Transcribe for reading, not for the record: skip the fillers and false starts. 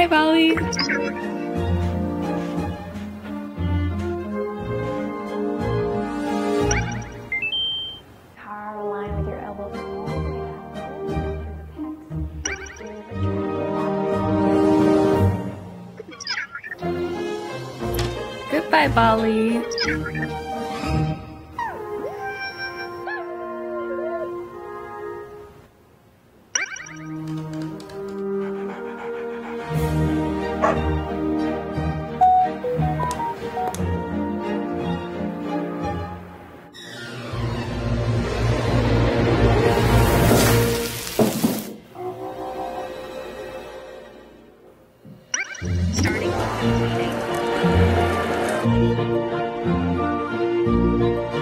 Hi, Bali. Power line with your elbows all the way down. Goodbye, Bali. Starting meeting.